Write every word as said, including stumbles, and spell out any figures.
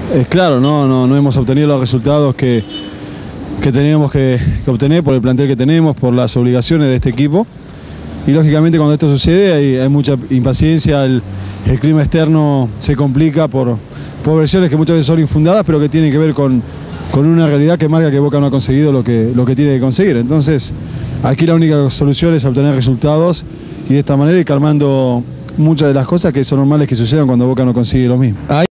Es claro, no, no, no hemos obtenido los resultados que, que teníamos que, que obtener por el plantel que tenemos, por las obligaciones de este equipo. Y lógicamente cuando esto sucede hay, hay mucha impaciencia, el, el clima externo se complica por, por versiones que muchas veces son infundadas, pero que tienen que ver con, con una realidad que marca que Boca no ha conseguido lo que, lo que tiene que conseguir. Entonces aquí la única solución es obtener resultados y de esta manera ir calmando muchas de las cosas que son normales que sucedan cuando Boca no consigue lo mismo.